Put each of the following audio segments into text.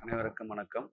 அனைவருக்கும் வணக்கம்.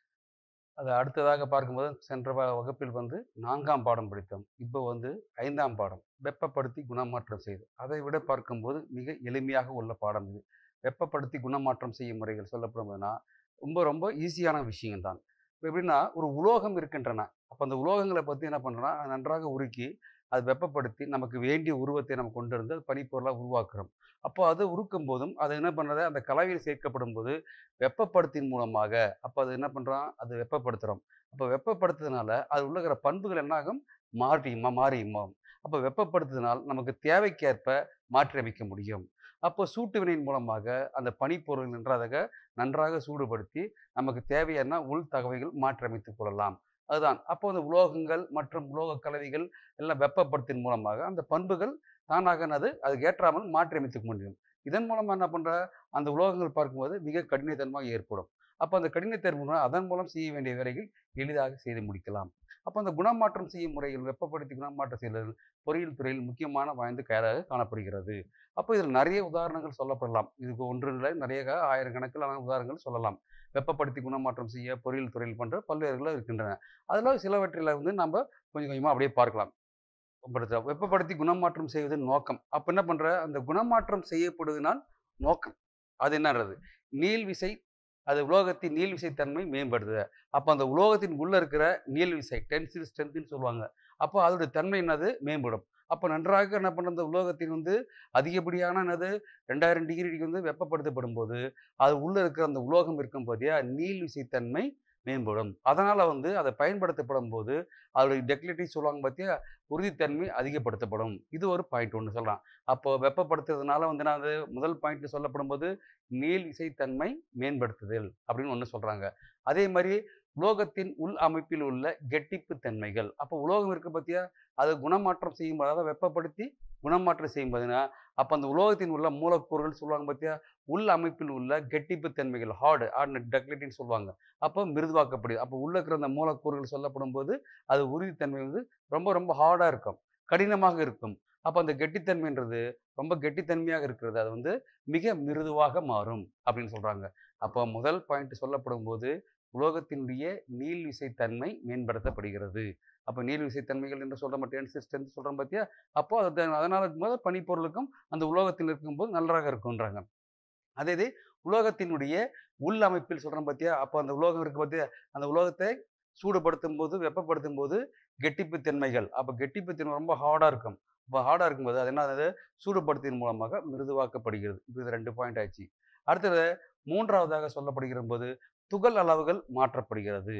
அது அடுத்ததாக பார்க்கும்போது சென்ற வகுப்பில் 4ஆம் பாடம் படித்தோம். இப்போ 5ஆம் பாடம் வெப்பப்படுத்தி குணமாற்றம் செய்து. அதை விட பார்க்கும்போது மிக எளிமையாக உள்ள பாடம் இது. வெப்பப்படுத்தி குணமாற்றம் செய்யும் முறைகள் சொல்லப்படும்னா ரொம்ப ரொம்ப ஈஸியான விஷயம் தான். இப்போ எப்படின்னா ஒரு உலோகம் இருக்கின்றன. அப்போ அந்த உலோகங்களை பற்றி என்ன பண்ணுறோம்னா நன்றாக உருக்கி அது வெப்பப்படுத்தி நமக்கு வேண்டிய உருவத்தை நம்ம கொண்டு வந்து அது பனிப்பொருளாக உருவாக்குறோம். அப்போ அது உருக்கும் போதும் அது என்ன பண்ணுறது அந்த கலவையில் சேர்க்கப்படும் போது வெப்பப்படுத்தின் மூலமாக அப்போ அது என்ன பண்ணுறோம் அது வெப்பப்படுத்துகிறோம். அப்போ வெப்பப்படுத்துறதுனால அது உள்ள இருக்கிற பண்புகள் என்ன ஆகும் மாறியும். அப்போ வெப்பப்படுத்துதனால் நமக்கு தேவைக்கேற்ப மாற்றி அமைக்க முடியும். அப்போ சூட்டு வினையின் மூலமாக அந்த பனிப்பொருள் நன்றாக சூடுபடுத்தி நமக்கு தேவையான உள் தகவைகள் மாற்றி அமைத்துக் கொள்ளலாம். அதுதான் அப்போ அந்த உலோகங்கள் மற்றும் உலோக கலவைகள் எல்லாம் வெப்பப்படுத்தின் மூலமாக அந்த பண்புகள் தானாக அதுக்கு ஏற்றாமல் மாற்றி அமைத்துக்க முடியும். இதன் மூலமா என்ன பண்ற அந்த உலோகங்கள் பார்க்கும்போது மிக கடினத்தன்மையாக ஏற்படும். அப்போ அந்த கடினத்தன்மை அதன் மூலம் செய்ய வேண்டிய வேலைகள் எளிதாக செய்து முடிக்கலாம். அப்போ அந்த குணமாற்றம் செய்யும் முறைகள் வெப்பப்படுத்தி குணமாற்றம் செய்தல் பொறியியல் துறையில் முக்கியமான வாய்ந்த கையாக காணப்படுகிறது. அப்போ இதில் நிறைய உதாரணங்கள் சொல்லப்படலாம். இதுக்கு ஒன்று இல்லை நிறைய ஆயிரக்கணக்கிலான உதாரணங்கள் சொல்லலாம். வெப்பப்படுத்தி குணமாற்றம் செய்ய பொறியியல் துறையில் போன்ற பல்வேறுகள் இருக்கின்றன. அதில் சிலவற்றில் நம்ம கொஞ்சம் கொஞ்சமாக அப்படியே பார்க்கலாம். வெப்பப்படுத்தி குணமாற்றம் செய்வதன் நோக்கம். அப்ப என்ன பண்ற? அந்த குணமாற்றம் செய்யப்படுவதனால் நோக்கம். அது என்னறது? நீள்விசை அது உலோகத்தின் நீள்விசைத்தன்மை மேம்படுது. அப்ப அந்த உலோகத்தின் உள்ள இருக்கிற நீள்விசை டென்சில் ஸ்ட்ரென்த்ன்னு சொல்லுவாங்க. அப்போ அதோட தன்மை மேம்படும். அப்ப நன்றாக என்ன பண்ற அந்த உலோகத்தின் அதிகப்படியான 2000 டிகிரிக்கு வெப்பப்படுத்தப்படும்போது, அது உள்ள இருக்கிற அந்த உலோகம் இருக்கும் பாத்தியா, நீள்விசைத்தன்மை மேம்படும். அதனால அத பயன்படுத்தப்படும்போது, அதோடைய டக்டிலிட்டி சொல்லுவாங்க பாத்தியா, உறுதித்தன்மை அதிகப்படுத்தப்படும். இது ஒரு பாயிண்ட் ஒண்ணு சொல்றான். அப்போ வெப்பப்படுத்துறதுனால என்னது முதல் பாயிண்ட்ல சொல்லப்படும்போது, நீள் விசைத்தன்மை மேம்படுத்துதல் அப்படின்னு ஒண்ணு சொல்றாங்க. அதே மாரி உலோகத்தின் உள் அமைப்பில் உள்ள கெட்டிப்பு தன்மைகள். அப்போ உலோகம் இருக்கு பாத்தியா, அது குணமாற்றம் செய்யும்போது அதாவது வெப்பப்படுத்தி குணமாற்றம் செய்யும்போதுனா, அப்ப அந்த உலோகத்தின் உள்ள மூலக்கூறுகள் சொல்லுவாங்க பாத்தியா, உள் அமைப்பில் உள்ள கெட்டிப்பு தன்மைகள் ஹார்ட் டக்டிலிட்டின்னு சொல்லுவாங்க. அப்போ மிருதுவாக்கப்படுது. அப்போ உள்ள இருக்கிற அந்த மூலக்கூறுகள் சொல்லப்படும்போது, அது உறுதித்தன்மை ரொம்ப ரொம்ப ஹார்டா இருக்கும். கடினமாக இருக்கும். அப்ப அந்த கெட்டித்தன்மைன்றது ரொம்ப கெட்டித்தன்மையாக இருக்கிறது. அது மிக மிருதுவாக மாறும் அப்படின்னு சொல்றாங்க. அப்போ முதல் பாயிண்ட் சொல்லப்படும்போது, உலோகத்தினுடைய நீள்விசைத்தன்மை மேம்படுத்தப்படுகிறது. அப்ப நீள்விசைத்தன்மைகள் என்று சொல்ற டென்சில் ஸ்ட்ரென்த் சொல்றோம் பாத்தியா, அப்போ அதனால இருக்கும்போது பனிப்பொருளுக்கும் அந்த உலோகத்தில் இருக்கும்போது நன்றாக இருக்கும்ன்றாங்க. அதே இது உலோகத்தினுடைய உள் அமைப்பில் சொல்றோம் பாத்தியா, அப்போ அந்த உலோகம் இருக்கு பாத்தியா, அந்த உலோகத்தை சூடுபடுத்தும்போது, வெப்பப்படுத்தும்போது கெட்டிப்பு தன்மைகள். அப்ப கெட்டிப்பு தன்மை ரொம்ப ஹார்டா இருக்கும். அப்ப ஹார்டா இருக்கும்போது அது என்னது சூடுபடுத்தின் மூலமாக மிருதுவாக்கப்படுகிறது. இது 2 பாயிண்ட் ஆச்சு. அடுத்தது 3வதாக சொல்லப்படுகிறபோது துகள் அளவுகள் மாற்றப்படுகிறது.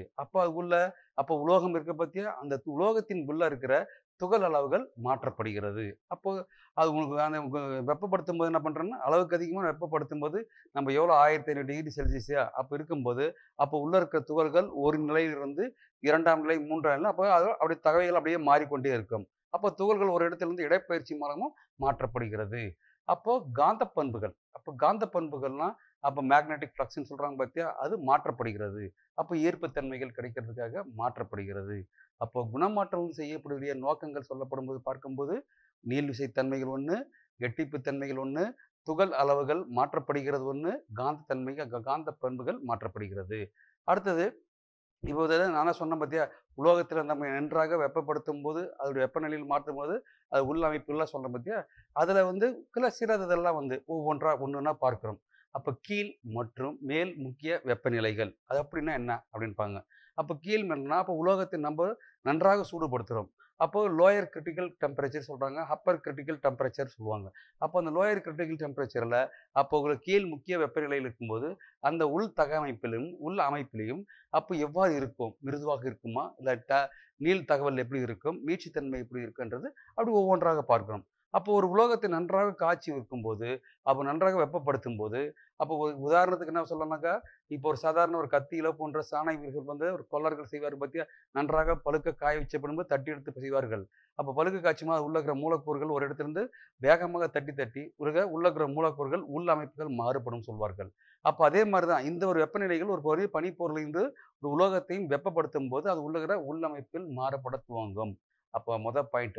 அப்ப உலோகம் இருக்கு பாத்தியா, அந்த உலோகத்தின் உள்ள இருக்கிற துகள் அளவுகள் மாற்றப்படுகிறது. அப்போ அது உங்களுக்கு அந்த வெப்பப்படுத்தும்போது என்ன பண்றோம்னா, அளவுக்கு அதிகமா வெப்பப்படுத்தும்போது நம்ம எவ்வளோ 1500 டிகிரி செல்சியஸா அப்ப இருக்கும்போது, அப்போ உள்ள இருக்கிற துகள்கள் ஒரு நிலையிலிருந்து 2ஆம் நிலை, 3ஆம் நிலை அப்போ அது அப்படியே தகவைகள் அப்படியே மாறிக்கொண்டே இருக்கும். அப்போ துகள்கள் ஒரு இடத்திலிருந்து இடப்பெயர்ச்சி மூலமும் மாற்றப்படுகிறது. அப்போ காந்த பண்புகள். அப்போ காந்த பண்புகள்னா, அப்போ மேக்னெட்டிக் ஃப்ளக்ஸ்ன்னு சொல்றாங்க பாத்தியா, அது மாற்றப்படுகிறது. அப்போ ஈர்ப்புத்தன்மைகள் கிடைக்கிறதுக்காக மாற்றப்படுகிறது. அப்போ குணமாற்றம் செய்யக்கூடிய நோக்கங்கள் சொல்லப்படும்போது பார்க்கும்போது, நீள்விசைத்தன்மைகள் 1, கெட்டிப்புத்தன்மைகள் 1, துகள் அளவுகள் மாற்றப்படுகிறது 1, காந்த பண்புகள் மாற்றப்படுகிறது. அடுத்தது இப்போ நானா சொன்னேன் பாத்தியா, உலோகத்தில நம்ம நன்றாக வெப்பப்படுத்தும்போது, அதோடைய வெப்பநிலையில் மாற்றும்போது, அது உள் அமைப்புலாம் சொல்றேன் பாத்தியா, அதுல சிலதெல்லாம் ஒவ்வொன்றா ஒண்ணொண்ணா பார்க்கிறோம். அப்ப கீழ் மற்றும் மேல் முக்கிய வெப்பநிலைகள். அது அப்படின்னா என்ன? அப்படின்பாங்க. அப்ப கீழ் மேல்னா, அப்ப உலோகத்தை நன்றாக சூடுபடுத்துறோம். அப்போ லோயர் கிரிட்டிக்கல் டெம்பரேச்சர் சொல்றாங்க. அப்பர் கிரிட்டிக்கல் டெம்பரேச்சர் சொல்லுவாங்க. அப்போ அந்த லோயர் கிரிட்டிக்கல் டெம்பரேச்சர்ல அப்போ உங்களுக்கு கீழ் முக்கிய வெப்பநிலையில் இருக்கும்போது, அந்த உள் தகவமைப்பிலும், உள் அமைப்பிலும் அப்போ எவ்வாறு இருக்கும்? மிருதுவாக இருக்குமா? இல்ல நீள் தகவல் எப்படி இருக்கும்? மீட்சித்தன்மை எப்படி இருக்குன்றது அப்படி ஒவ்வொன்றாக பார்க்கிறோம். அப்போ ஒரு உலோகத்தை நன்றாக காய்ச்சி இருக்கும்போது, அப்போ நன்றாக வெப்பப்படுத்தும்போது, அப்போ ஒரு உதாரணத்துக்கு என்ன சொல்லலாம்னாக்கா, இப்போ ஒரு சாதாரண ஒரு கத்தியில போன்ற சாணகியர்கள் ஒரு கொல்லர்கள் செய்வார் பாத்தியா, நன்றாக பழுக்க காய வச்சப்படும்போது தட்டி எடுத்து செய்வார்கள். அப்போ பழுக்க காய்ச்சும்போது உள்ள இருக்கிற மூலக்கூறுகள் ஒரு இடத்திலிருந்து வேகமாக தட்டி தட்டி உள்ள இருக்கிற மூலக்கூறுகள் உள் அமைப்புகள் மாறுபடும் சொல்வார்கள். அப்போ அதே மாரி தான் இந்த ஒரு வெப்பநிலைகள் ஒரு பெரிய பனிப்பொருளிலிருந்து ஒரு உலோகத்தையும் வெப்பப்படுத்தும்போது, அது உள்ள இருக்கிற உள் அமைப்பில் மாறுபட துவங்கும். அப்போ பாயிண்ட்.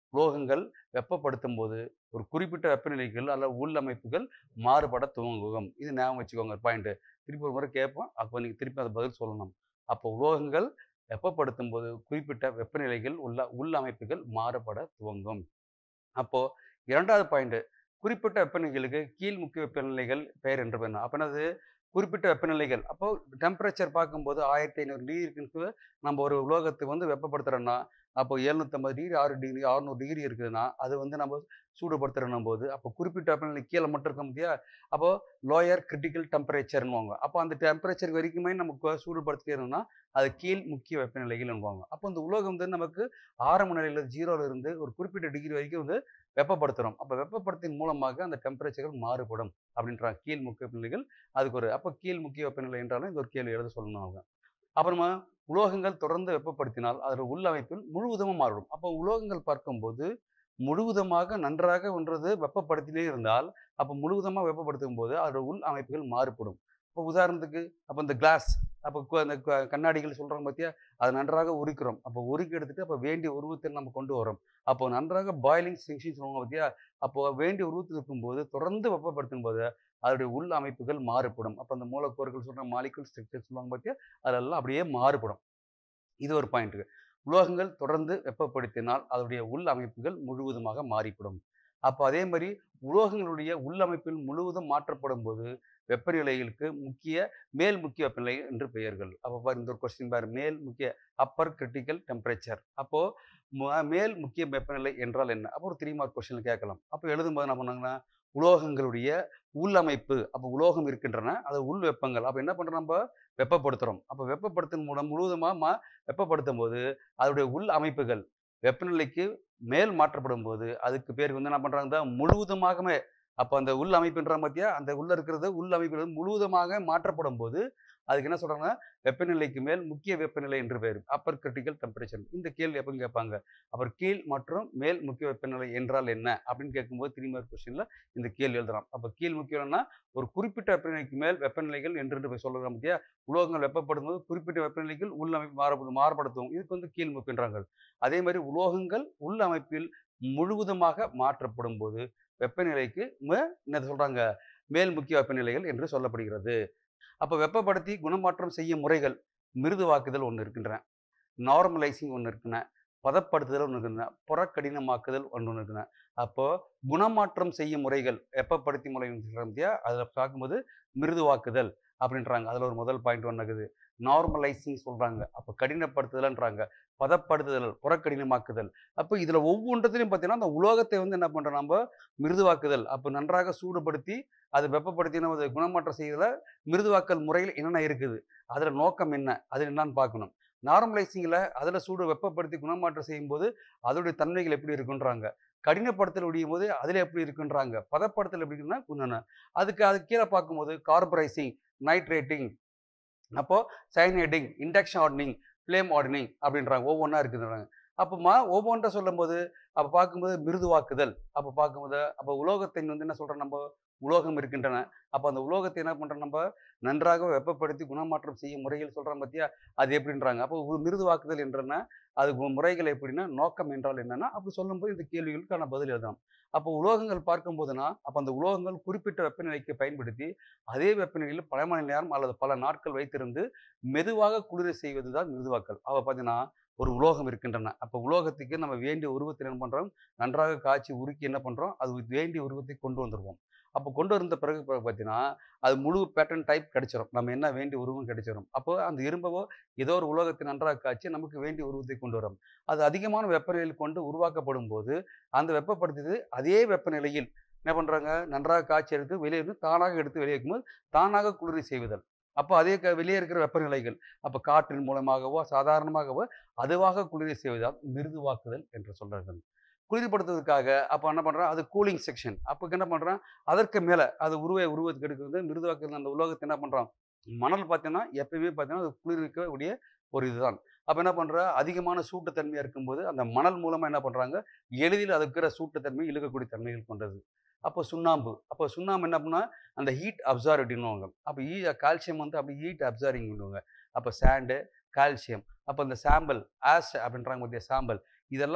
உலோகங்கள் வெப்பப்படுத்தும் போது ஒரு குறிப்பிட்ட வெப்பநிலைகள் அல்லது உள்ளமைப்புகள் மாறுபட துவங்கும். இது ஞாபகம் வச்சுக்கோங்க பாயிண்ட். திருப்பி ஒரு முறை கேட்போம். அப்போ நீங்க திருப்பி அதை பதில் சொல்லணும். அப்போ உலோகங்கள் வெப்பப்படுத்தும் போது குறிப்பிட்ட வெப்பநிலைகள் உள்ள உள்ளமைப்புகள் மாறுபட துவங்கும். அப்போ 2வது பாயிண்ட், குறிப்பிட்ட வெப்பநிலைகளுக்கு கீழ் முக்கிய வெப்பநிலைகள் பெயர் என்று பெயர். அப்ப என்னது? குறிப்பிட்ட வெப்பநிலைகள். அப்போ டெம்பரேச்சர் பார்க்கும்போது 1500 டிகிரிக்கு நம்ம ஒரு உலோகத்தை வந்து வெப்பப்படுத்துறோம்னா, அப்போ 750 டிகிரி, 6 டிகிரி, 600 டிகிரி இருக்குதுன்னா, அது வந்து நம்ம சூடுபடுத்துறோம் போது, அப்போ குறிப்பிட்ட வெப்பநிலை கீழே மட்டும் இருக்க முடியா? அப்போ லோயர் கிரிட்டிக்கல் டெம்பரேச்சர்னுவாங்க. அப்போ அந்த டெம்பரேச்சர் வரைக்குமே நமக்கு சூடுபடுத்திக்கணும்னா, அது கீழ் முக்கிய வெப்பநிலைகள்னுவாங்க. அப்போ இந்த உலோகம் வந்து நமக்கு ஆரம்ப நிலையில 0ல இருந்து ஒரு குறிப்பிட்ட டிகிரி வரைக்கும் வந்து வெப்பப்படுத்துறோம். அப்ப வெப்பப்படுத்தின் மூலமாக அந்த டெம்பரேச்சர்கள் மாறுபடும் அப்படின்றாங்க. கீழ் முக்கிய வெப்பநிலைகள் அதுக்கு ஒரு அப்ப கீழ் முக்கிய வெப்பநிலை என்றாலும் இந்த ஒரு கேள்வி எழுத சொல்லணும் அவங்க. அப்புறமா உலோகங்கள் தொடர்ந்து வெப்பப்படுத்தினால் அதோட உள்ளமைப்பில் முழுவதுமா மாறும். அப்போ உலோகங்கள் பார்க்கும்போது முழுவதுமாக நன்றாக ஒன்றது வெப்பப்படுத்திலே இருந்தால், அப்ப முழுவதுமா வெப்பப்படுத்தும் போது அதோட உள் அமைப்புகள் மாறுபடும். இப்போ உதாரணத்துக்கு அப்ப இந்த கிளாஸ் அப்போ அந்த கண்ணாடிகள் சொல்றோம் பார்த்தியா? அதை நன்றாக உரிக்கிறோம். அப்போ உருக்கி எடுத்துட்டு அப்போ வேண்டிய உருவத்தில் நம்ம கொண்டு வரோம். அப்போ நன்றாக பாயிலிங் செக்ஷன் சொல்லுவாங்க பார்த்தியா? அப்போ வேண்டிய உருவத்தில் இருக்கும்போது தொடர்ந்து வெப்பப்படுத்தும் போது அதோடைய உள் அமைப்புகள் மாறுபடும். அப்போ அந்த மூலக்கூறுகள் சொல்ற மாலிகுல் ஸ்ட்ரக்சர் சொல்லுவாங்க பார்த்தியா? அதெல்லாம் அப்படியே மாறுபடும். இது ஒரு பாயிண்ட். உலோகங்கள் தொடர்ந்து வெப்பப்படுத்தினால் அதனுடைய உள் அமைப்புகள் முழுவதுமாக மாறிப்படும். அப்போ அதே மாதிரி உலோகங்களுடைய உள்ளமைப்பில் முழுவதும் மாற்றப்படும் போது வெப்பநிலைகளுக்கு மேல் முக்கிய வெப்பநிலை என்று பெயர்கள். அப்போ பாரு இந்த ஒரு கொஸ்டின் பாரு, மேல் முக்கிய அப்பர் கிரிட்டிக்கல் டெம்பரேச்சர். அப்போ மேல் முக்கிய வெப்பநிலை என்றால் என்ன? அப்போ ஒரு 3 மார்க் கொஸ்டின் கேட்கலாம். அப்போ எழுதும்போது என்ன பண்ணாங்கன்னா உலோகங்களுடைய உள்ளமைப்பு, அப்போ உலோகம் இருக்கின்றன அது உள் வெப்பங்கள். அப்போ என்ன பண்றோம் நம்ம வெப்பப்படுத்துறோம். அப்போ வெப்பப்படுத்தும் மூலம் முழுவதுமா வெப்பப்படுத்தும் போது அதனுடைய உள் அமைப்புகள் வெப்பநிலைக்கு மேல் மாற்றப்படும் போது அதுக்கு பேர் வந்து என்ன பண்றாங்க முழுவதுமாகவே. அப்போ அந்த உள் அமைப்புன்ற பார்த்தியா? அந்த உள்ள இருக்கிறது உள் அமைப்புகள் முழுவதுமாக மாற்றப்படும் போது அதுக்கு என்ன சொல்றாங்கன்னா வெப்பநிலைக்கு மேல் முக்கிய வெப்பநிலை என்று பேர். Upper critical temperature. இந்த கேள்வி எப்பன்னு கேட்பாங்க. அப்புறம் கீழ் மற்றும் மேல் முக்கிய வெப்பநிலை என்றால் என்ன அப்படின்னு கேட்கும்போது 3 மார்க் கொஸ்டின்ல இந்த கேள்வி எழுதலாம். அப்போ கீழ் முக்கியம்னா ஒரு குறிப்பிட்ட வெப்பநிலைக்கு மேல் வெப்பநிலைகள் என்று சொல்றோம் பார்த்தியா? உலோகங்கள் வெப்பப்படும் போது குறிப்பிட்ட வெப்பநிலைகள் உள் அமைப்பு மாறுபடுத்தும். இதுக்கு வந்து கீழ் முக்கின்றாங்க. அதே மாதிரி உலோகங்கள் உள் அமைப்பில் முழுவதுமாக மாற்றப்படும் போது வெப்பநிலைக்கு என்ன சொல்றாங்க மேல் முக்கிய வெப்பநிலைகள் என்று சொல்லப்படுகிறது. அப்ப வெப்பப்படுத்தி குணமாற்றம் செய்யும் முறைகள் மிருதுவாக்குதல் ஒன்று இருக்கின்றன, நார்மலைசிங் ஒன்று இருக்குன, பதப்படுத்துதல் ஒன்று இருக்குன, புறக்கடினமாக்குதல் ஒன்று இருக்குன. அப்போ குணமாற்றம் செய்யும் முறைகள் வெப்பப்படுத்தி முறை அதுல பார்க்கும்போது மிருதுவாக்குதல் அப்படின்றாங்க. அதுல ஒரு முதல் பாயிண்ட் ஒன்று இருக்குது. நார்மலைசிங் சொல்றாங்க. அப்போ கடினப்படுத்துதல்ன்றாங்க. பதப்படுத்துதல், புறக்கடினமாக்குதல். அப்போ இதுல ஒவ்வொன்றத்திலையும் பார்த்தீங்கன்னா அந்த உலோகத்தை வந்து என்ன பண்றோம் நம்ம மிருதுவாக்குதல். அப்போ நன்றாக சூடுபடுத்தி அது வெப்பப்படுத்தி நம்ம குணமாற்றம் செய்யறதுல மிருதுவாக்கல் முறையில் என்னென்ன இருக்குது, அதுல நோக்கம் என்ன, அது என்னன்னு பார்க்கணும். நார்மலைசிங்ல அதுல சூடு வெப்பப்படுத்தி குணமாற்றம் செய்யும் போது அதோடைய தன்மைகள் எப்படி இருக்குன்றாங்க. கடினப்படுத்தல் முடியும் போது அதுல எப்படி இருக்குன்றாங்க. பதப்படுத்தல் எப்படி இருக்குன்னா அதுக்கு கீழே பார்க்கும்போது கார்பரைசிங், நைட்ரேட்டிங், அப்போ cyaniding, induction hardening, flame hardening அப்படின்றாங்க. ஒவ்வொன்றா இருக்குதுன்றாங்க. அப்போ ஒவ்வொன்றை சொல்லும்போது அப்போ பார்க்கும்போது மிருதுவாக்குதல். அப்போ பார்க்கும்போது அப்போ உலோகத்தை வந்து என்ன சொல்றோம் நம்ம உலோகம் இருக்கின்றன. அப்போ அந்த உலோகத்தை என்ன பண்றோம் நம்ம நன்றாக வெப்பப்படுத்தி குணமாற்றம் செய்யும் முறைகள் சொல்றோம் பார்த்தியா? அது எப்படின்றாங்க. அப்போ மிருதுவாக்குதல் என்றன அது முறைகள் எப்படின்னா நோக்கம் என்றால் என்னன்னா அப்படி சொல்லும்போது இந்த கேள்விகளுக்கான பதில் எழுதலாம். அப்போ உலோகங்கள் பார்க்கும்போதுனா அப்போ அந்த உலோகங்கள் குறிப்பிட்ட வெப்பநிலைக்கு பயன்படுத்தி அதே வெப்பநிலையில் பல மணி நேரம் அல்லது பல நாட்கள் வைத்திருந்து மெதுவாக குளிர செய்வதுதான் மிருதுவாக்கல். அப்போ பார்த்தீங்கன்னா ஒரு உலோகம் இருக்கின்றன. அப்போ உலோகத்துக்கு நம்ம வேண்டிய உருவத்தில் என்ன பண்றோம் நன்றாக காய்ச்சி உருக்கி என்ன பண்றோம் அது வேண்டிய உருவத்தை கொண்டு வந்துருவோம். அப்போ கொண்டு வந்த பிறகு பார்த்தீங்கன்னா அது முழு பேட்டர்ன் டைப் கிடைச்சிடும். நம்ம என்ன வேண்டிய உருவம் கிடைச்சிடும். அப்போ அந்த இரும்பவோ ஏதோ ஒரு உலோகத்தை நன்றாக காய்ச்சி நமக்கு வேண்டிய உருவத்தை கொண்டு வரும். அது அதிகமான வெப்பநிலையில் கொண்டு உருவாக்கப்படும் போது அந்த வெப்பப்படுத்தியது அதே வெப்பநிலையில் என்ன பண்றாங்க நன்றாக காய்ச்சி எடுத்து வெளியே இருந்து தானாக எடுத்து வெளியே வைக்கும்போது தானாக குளிர்ச்சி செய்வதல். அப்போ அதே வெளியே இருக்கிற வெப்பநிலைகள் அப்போ காற்றின் மூலமாகவோ சாதாரணமாகவோ அதுவாக குளிர்ச்சி செய்வதால் மிருதுவாக்குதல் என்று சொல்றார்கள். குளிர்படுத்துவதற்காக அப்போ என்ன பண்றான் அது கூலிங் செக்ஷன். அப்போ என்ன பண்றான் அதற்கு மேல அது உருவத்துக்கு எடுக்கிறது மிருதுவாக்குதல். அந்த உலோகத்தை என்ன பண்றான் மணல் பார்த்தீங்கன்னா எப்பயுமே பார்த்தீங்கன்னா அது குளிர்விக்கக்கூடிய ஒரு இதுதான். அப்போ என்ன பண்றா அதிகமான சூட்டுத்தன்மையா இருக்கும்போது அந்த மணல் மூலமா என்ன பண்றாங்க எளிதில் அதுக்கு இருக்கிற சூட்டுத்தன்மை இழுக்கக்கூடிய தன்மைகள் கொண்டது. அப்போ சுண்ணாம்பு என்ன பண்ணா அந்த ஹீட் அப்சார்பிங்னுவாங்க. அப்போ கால்சியம் வந்து அப்படி ஹீட் அப்சார்பிங் பண்ணுவாங்க. அப்போ சாண்டு கால்சியம் அப்போ இந்த சாம்பல் ஆஷ் அப்படின்றாங்க பார்த்தியா சாம்பல் இதெல்லாம்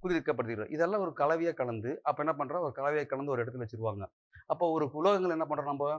குளிர்விக்கப்படுகிறது. இதெல்லாம் ஒரு கலவையா கலந்து, அப்ப என்ன பண்றோம், ஒரு கலவையா கலந்து ஒரு இடத்துல வச்சுருவாங்க. அப்போ ஒரு உலோகங்கள் என்ன பண்றோம் நம்ப,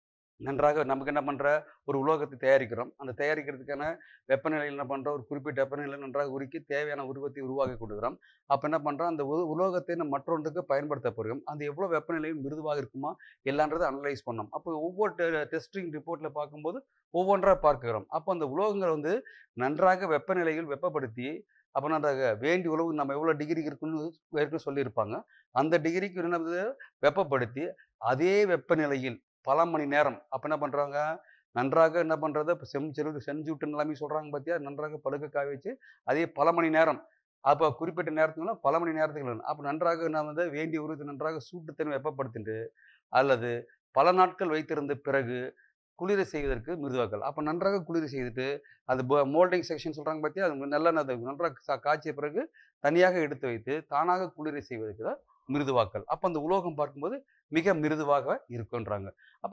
நன்றாக நமக்கு என்ன பண்ற, ஒரு உலோகத்தை தயாரிக்கிறோம். அந்த தயாரிக்கிறதுக்கான வெப்பநிலையில் என்ன பண்றோம், ஒரு குறிப்பிட்ட வெப்பநிலையில நன்றாக உருக்கி தேவையான உருவத்தை உருவாக்கி கொடுக்கிறோம். அப்ப என்ன பண்றோம், அந்த உலோகத்தை நம்ம மற்றொன்றுக்கு பயன்படுத்த போறோம். அது எவ்வளோ வெப்பநிலையில் மிருதுவாக இருக்குமா, எல்லான்றத அனலைஸ் பண்ணோம். அப்போ ஒவ்வொரு டெஸ்டிங் ரிப்போர்ட்ல பார்க்கும்போது ஒவ்வொன்றா பார்க்கிறோம். அப்போ அந்த உலோகங்கள் வந்து நன்றாக வெப்பநிலையில் வெப்பப்படுத்தி, அப்ப நன்றாக வேண்டிய உலோகம் நம்ம எவ்வளோ டிகிரி இருக்குன்னு ஏற்கனவே சொல்லியிருப்பாங்க. அந்த டிகிரிக்கு என்னது வெப்பப்படுத்தி, அதே வெப்பநிலையில் பல மணி நேரம். அப்ப என்ன பண்றாங்க, நன்றாக என்ன பண்றது, செஞ்சூட்டுன்னு எல்லாமே சொல்றாங்க பாத்தியா? நன்றாக பழுக்க காய வச்சு, அதே பல மணி நேரம். அப்ப குறிப்பிட்ட நேரத்துக்குள்ள பல மணி நேரத்துக்கு அப்ப நன்றாக நான் வந்து வேண்டிய உருவத்தை நன்றாக சூட்டுத்தன்மை வெப்பப்படுத்திட்டு, அல்லது பல நாட்கள் வைத்திருந்த பிறகு குளிர செய்வதற்கு மிருதுவாக்கல். அப்ப நன்றாக குளிர செய்துட்டு, அது மோல்டிங் செக்ஷன் சொல்றாங்க பாத்தியா? அது நல்லா நன்றாக காய்ச்சிய பிறகு தனியாக எடுத்து வைத்து, தானாக குளிர செய்வதற்கு தான் மிருதுவாக்கல். அப்ப அந்த உலோகம் பார்க்கும்போது மிக மிருதுவாக இருக்குன்றாங்க. அப்போ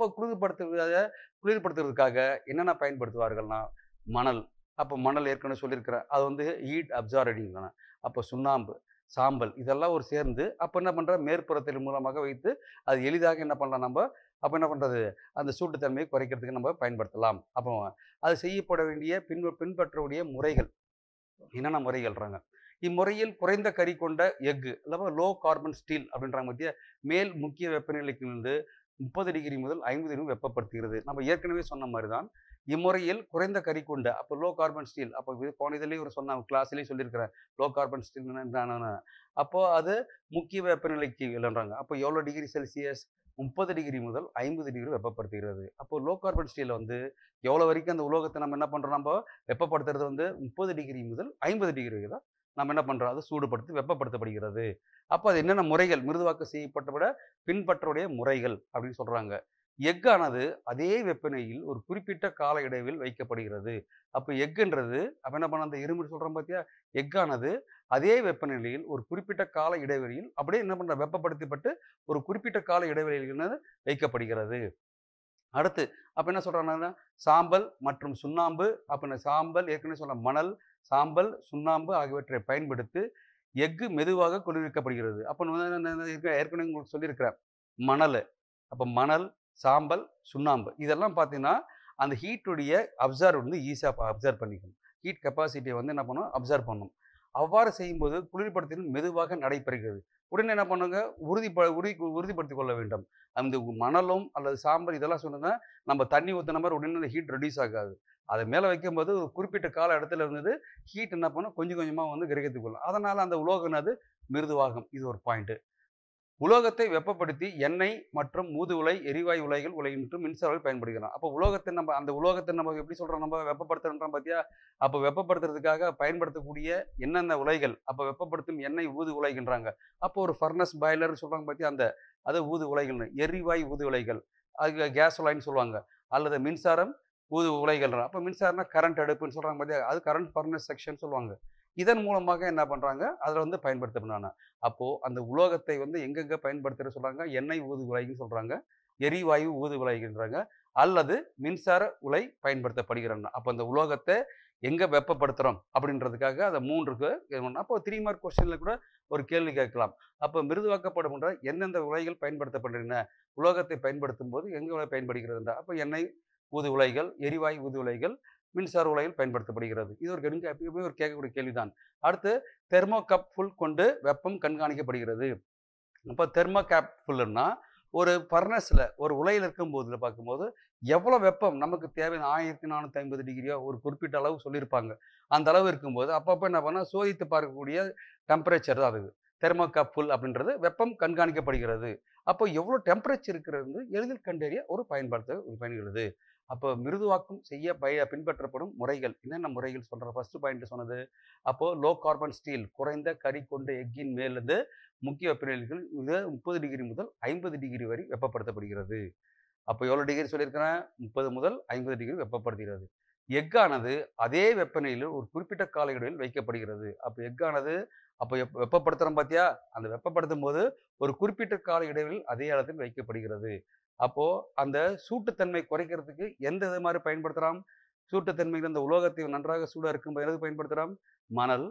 குளிர்படுத்துவதற்காக என்னென்ன பயன்படுத்துவார்கள்னா, மணல். அப்போ மணல் ஏற்கனவே சொல்லியிருக்கிறேன். அது வந்து ஹீட் அப்சார்பிங். அப்போ சுண்ணாம்பு, சாம்பல் இதெல்லாம் ஒரு சேர்ந்து அப்ப என்ன பண்றோம், மேற்புறத்தின் மூலமாக வைத்து அது எளிதாக என்ன பண்ணலாம் நம்ப, அப்ப என்ன பண்றது, அந்த சூட்டுத்தன்மையை குறைக்கிறதுக்கு நம்ம பயன்படுத்தலாம். அப்போ அது செய்யப்பட வேண்டிய பின்பற்ற வேண்டிய முறைகள் என்னென்ன முறைகள்ன்றாங்க. இம்முறையில் குறைந்த கரி கொண்ட எஃகு அல்லது லோ கார்பன் ஸ்டீல் அப்படின்றாங்க பாத்தியா, மேல் முக்கிய வெப்பநிலைக்கு இருந்து 30 டிகிரி முதல் 50 டிகிரி வெப்பப்படுத்துகிறது. நம்ம ஏற்கனவே சொன்ன மாரி தான். இம்முறையில் குறைந்த கரி கொண்ட அப்போ லோ கார்பன் ஸ்டீல் அப்போ போன இதுலயும் ஒரு சொன்ன கிளாஸ்லயும் சொல்லியிருக்கிறேன். லோ கார்பன் ஸ்டீல் என்னன்னா, அப்போ அது முக்கிய வெப்பநிலைக்கு இல்லைன்றாங்க. அப்போ எவ்வளோ டிகிரி செல்சியஸ்? 30 டிகிரி முதல் 50 டிகிரி வெப்பப்படுத்துகிறது. அப்போ லோ கார்பன் ஸ்டீல் வந்து எவ்வளோ வரைக்கும் அந்த உலோகத்தை நம்ம என்ன பண்றோம், நம்ம வெப்பப்படுத்துறது வந்து 30 டிகிரி முதல் 50 டிகிரி வரை தான் நம்ம என்ன பண்றோம், அது சூடுபடுத்தி வெப்பப்படுத்தப்படுகிறது. அப்போ அது என்னென்ன முறைகள் மிருதுவாக்கம் செய்யப்பட்ட விட பின்பற்றக்கூடிய முறைகள் அப்படின்னு சொல்றாங்க. எஃகானது அதே வெப்பநிலையில் ஒரு குறிப்பிட்ட கால இடைவெளியில் வைக்கப்படுகிறது. அப்ப எஃகுன்றது அப்ப என்ன பண்ண, அந்த இரும்பு சொல்றோம் பாத்தியா, எஃகானது அதே வெப்பநிலையில் ஒரு குறிப்பிட்ட கால இடைவெளியில் அப்படியே என்ன பண்ற, வெப்பப்படுத்தப்பட்டு ஒரு குறிப்பிட்ட கால இடைவெளியில் வைக்கப்படுகிறது. அடுத்து அப்ப என்ன சொல்றாங்கன்னா, சாம்பல் மற்றும் சுண்ணாம்பு. அப்ப சாம்பல் ஏற்கனவே சொன்ன மணல், சாம்பல், சுண்ணாம்பு ஆகியவற்றை பயன்படுத்தி எஃகு மெதுவாக குளிர்விக்கப்படுகிறது. அப்ப ஏற்கனவே உங்களுக்கு சொல்லியிருக்கிறேன். மணல், அப்ப மணல், சாம்பல், சுண்ணாம்பு இதெல்லாம் பார்த்தீங்கன்னா, அந்த ஹீட்டுடைய அப்சர்வ் வந்து ஈஸியா அப்சர்வ் பண்ணிக்கும். ஹீட் கெப்பாசிட்டிய வந்து என்ன பண்ணும், அப்சர்வ் பண்ணும். அவ்வாறு செய்யும்போது குளிர்படுத்துதல் மெதுவாக நடைபெறுகிறது. உடனே என்ன பண்ணுங்க, உறுதிப்படுத்திக் கொள்ள வேண்டும். அந்த மணலும் அல்லது சாம்பல் இதெல்லாம் சொன்னோம்னா, நம்ம தண்ணி ஊத்துன மாரி உடனே அந்த ஹீட் ரெட்யூஸ் ஆகாது. அத மேல வைக்கும்போது ஒரு குறிப்பிட்ட கால இடத்துல இருந்தது ஹீட் என்ன பண்ணும், கொஞ்சம் கொஞ்சமா வந்து கிரகித்துக் கொள்ளும். அதனால அந்த உலோகம் என்னது மிருதுவாகும். இது ஒரு பாயிண்ட். உலோகத்தை வெப்பப்படுத்தி எண்ணெய் மற்றும் ஊதுகுழை, எரிவாயு உலைகள் மற்றும் மின்சாரம் பயன்படுகிறோம். அப்போ அந்த உலோகத்தை நம்ம எப்படி சொல்றோம், நம்ம வெப்பப்படுத்துறோம் பாத்தியா? அப்போ வெப்பப்படுத்துறதுக்காக பயன்படுத்தக்கூடிய என்னென்ன உலைகள், அப்போ வெப்பப்படுத்தும் எண்ணெய் ஊது உலைகள்ன்றாங்க. அப்போ ஒரு ஃபர்னஸ் பாய்லர் சொல்றாங்க பாத்தியா, அது ஊது உலைகள்னு எரிவாயு ஊது உலைகள், அது கேஸ் உலைன்னு சொல்லுவாங்க. அல்லது மின்சாரம் ஊது உலைகள். அப்போ மின்சாரம்னா கரண்ட் அடுப்புன்னு சொல்றாங்க பாத்தியா, அது கரண்ட் ஃபர்னஸ் செக்ஷன் சொல்லுவாங்க. இதன் மூலமாக என்ன பண்றாங்க, அதுல வந்து பயன்படுத்தப்படுறாங்க. அப்போ அந்த உலோகத்தை வந்து எங்கெங்க பயன்படுத்துற சொல்றாங்க, எண்ணெய் ஊது உலைன்னு சொல்றாங்க, எரிவாயு ஊது உலைன்றாங்க, அல்லது மின்சார உலை பயன்படுத்தப்படுகிறது. அப்ப அந்த உலோகத்தை எங்க வெப்பப்படுத்துறோம் அப்படின்றதுக்காக அந்த 3க்கு அப்போ 3 மார்க் கொஸ்டின்ல கூட ஒரு கேள்வி கேட்கலாம். அப்ப மிருதுவாக்கப்படும் எந்தெந்த உலைகள் பயன்படுத்தப்படுகின்றன, உலோகத்தை பயன்படுத்தும் போது எங்க உலை பயன்படுகிறது? அப்ப எண்ணெய் ஊது உலைகள், எரிவாயு ஊது உலைகள், மின்சார உலைகள் பயன்படுத்தப்படுகிறது. இது ஒரு எப்பயுமே ஒரு கேட்கக்கூடிய கேள்விதான். அடுத்து தெர்மோகப் ஃபுல் கொண்டு வெப்பம் கண்காணிக்கப்படுகிறது. அப்ப தெர்மோகப் ஃபுல்லுன்னா ஒரு ஃபர்னஸ்ல ஒரு உலையில இருக்கும்போது பார்க்கும்போது எவ்வளவு வெப்பம் நமக்கு தேவை, 1450 டிகிரியோ ஒரு குறிப்பிட்ட அளவு சொல்லியிருப்பாங்க. அந்த அளவு இருக்கும்போது அப்பப்ப என்ன பண்ணா சோதித்து பார்க்கக்கூடிய டெம்பரேச்சர் தான் அது. தெர்மோகப் ஃபுல் அப்படின்றது வெப்பம் கண்காணிக்கப்படுகிறது. அப்போ எவ்வளவு டெம்பரேச்சர் இருக்கிறது எளிதில் கண்டறிய ஒரு பயன்படுகிறது. அப்போ மிருதுவாக்கம் செய்ய பின்பற்றப்படும் முறைகள் என்னென்ன முறைகள் சொல்ற ஃபர்ஸ்ட் பாயிண்ட் சொன்னது. அப்போ லோ கார்பன் ஸ்டீல் குறைந்த கரி கொண்ட எஃகின் மேலிருந்து முக்கிய வெப்பநிலைகள் 30 டிகிரி முதல் 50 டிகிரி வரை வெப்பப்படுத்தப்படுகிறது. அப்போ எவ்வளவு டிகிரி சொல்லியிருக்கிறேன், 30 முதல் 50 டிகிரி வெப்பப்படுத்துகிறது. எஃகானது அதே வெப்பநிலையில் ஒரு குறிப்பிட்ட கால இடைவெளியில் வைக்கப்படுகிறது. அப்போ எஃகானது அப்போ வெப்பப்படுத்துறோம் பாத்தியா, அந்த வெப்பப்படுத்தும் போது ஒரு குறிப்பிட்ட கால இடைவெளியில் அதே இடத்தில் வைக்கப்படுகிறது. அப்போ அந்த சூட்டுத்தன்மை குறைக்கிறதுக்கு எந்த இது மாதிரி பயன்படுத்தலாம், சூட்டுத்தன்மையில் அந்த உலோகத்தை நன்றாக சூடா இருக்கும்போது எது பயன்படுத்தலாம், மணல்,